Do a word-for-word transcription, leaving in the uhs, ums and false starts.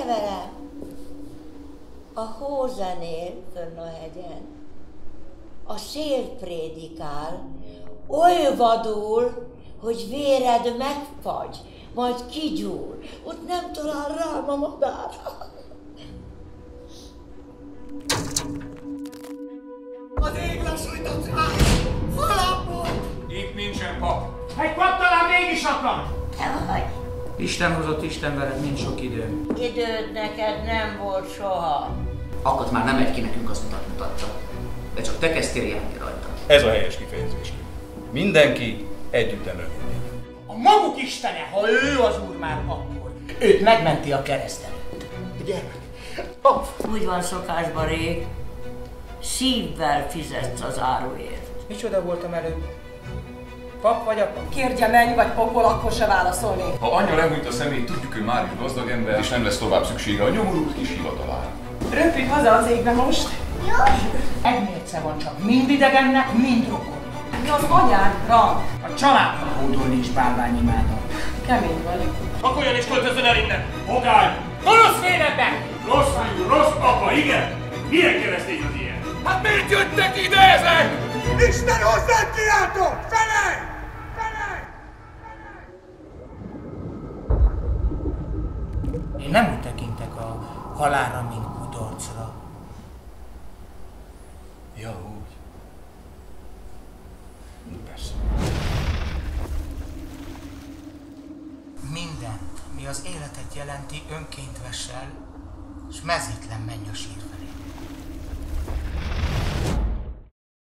Gyere velem! A hó zenél fönn a hegyen. A szél prédikál, oly vadul, hogy véred megfagy, majd kigyúl. Ott nem talál rám a madár. Az ég lassított rá! Halapot! Itt nincsen pap. Egy pap talán mégis akar! Te vagy? Isten hozott, Isten veled, nincs sok idő. Időd neked nem volt soha. Akkor már nem egy ki nekünk az utat mutatta. De csak te kezdtél járni rajta. Ez a helyes kifejezés. Mindenki együtten örül. A maguk istene, ha ő az úr már akkor, őt megmenti a kereszt előtt. Gyermek! Úgy van szokásban rég, szívvel fizetsz az áruért. Micsoda voltam előbb? Pap vagy apa? Kérdje menj vagy pokol, akkor se válaszolni. Ha anyja lehújt a szemét, tudjuk, ő már is gazdag ember, és nem lesz tovább szüksége a nyomorult kis hivatalára. Röpülj haza az égbe most. Egy mérce van csak, mind idegennek, mind rokon. Mi az anyádra? A családnak hódolni is bálványimádat. Kemény vagy. Pakoljon és költözön el innen! Pogány! Gonosz félebben! Rossz fiú, rossz apa, igen! Milyen keresztény az ilyen? Hát miért jöttek ide ezek? Isten hozzád kiáltok! Felej! Felej! Én nem úgy tekintek a halálra, mint kudarcra. Ja, úgy. Persze. Mindent, mi az életet jelenti, önként vess el, s mezítlen menj a sír felé.